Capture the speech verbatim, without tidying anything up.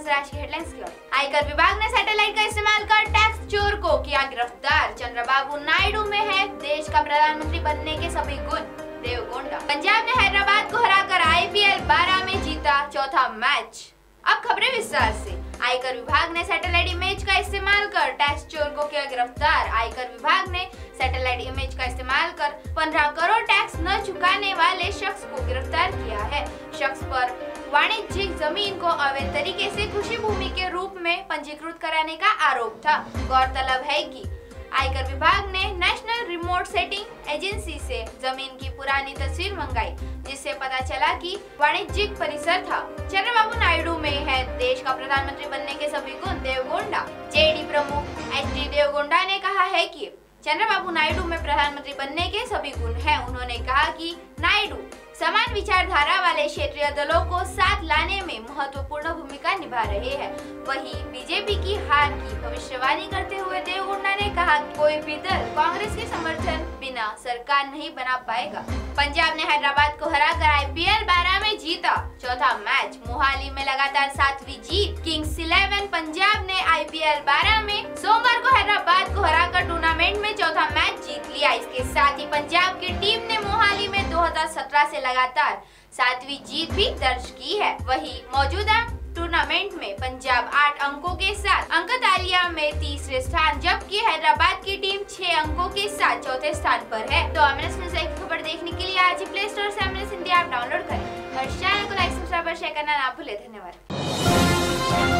नजर आज की हेडलाइंस की ओर। आयकर विभाग ने सैटेलाइट का इस्तेमाल कर टैक्स चोर को किया गिरफ्तार। चंद्रबाबू नायडू में है देश का प्रधानमंत्री बनने के सभी गुण। देवगोंडा। पंजाब ने हैदराबाद को हराकर आई पी एल बारह में जीता चौथा मैच। अब खबरें विस्तार से। आयकर विभाग ने सैटेलाइट इमेज का इस्तेमाल कर टैक्स चोर को किया गिरफ्तार। आयकर विभाग ने सैटेलाइट इमेज का इस्तेमाल कर पंद्रह करोड़ टैक्स न चुकाने वाले शख्स को गिरफ्तार किया है। शख्स पर वाणिज्यिक जमीन को अवैध तरीके से कृषि भूमि के रूप में पंजीकृत कराने का आरोप था। गौरतलब है कि आयकर विभाग ने नेशनल रिमोट सेटिंग एजेंसी से जमीन की पुरानी तस्वीर मंगाई, जिससे पता चला कि वाणिज्यिक परिसर था। चंद्रबाबू नायडू में है देश का प्रधानमंत्री बनने के सभी गुण। देवगोंडा। जेडी प्रमुख एच डी देवगोंडा ने कहा है कि चंद्रबाबू नायडू में प्रधानमंत्री बनने के सभी गुण हैं। उन्होंने कहा कि नायडू समान विचारधारा वाले क्षेत्रीय दलों को साथ लाने में महत्वपूर्ण भूमिका निभा रहे हैं। वहीं बीजेपी की हार की भविष्यवाणी करते हुए देवगोंडा ने कहा कि कोई भी दल कांग्रेस के समर्थन बिना सरकार नहीं बना पाएगा। पंजाब ने हैदराबाद को हराकर आई पी एल बारह में जीता चौथा मैच। मोहाली में लगातार सातवीं जीत। किंग्स इलेवन पंजाब ने आई पी एल बारह में सोमवार को हैदराबाद को हराकर टूर्नामेंट में चौथा मैच जीत लिया। इसके साथ ही पंजाब की टीम ने मोहाली में दो हज़ार सत्रह से लगातार सातवीं जीत भी दर्ज की है। वहीं मौजूदा टूर्नामेंट में पंजाब आठ अंकों के साथ अंकतालिया में तीसरे स्थान, जबकि हैदराबाद की टीम छह अंकों के साथ चौथे स्थान पर है। तो एम एन एस न्यूज़ की खबर देखने के लिए आज ही प्ले स्टोर से M N S Hindi app download करें और चैनल को लाइक सब्सक्राइब और शेयर करना ना भूलें। धन्यवाद।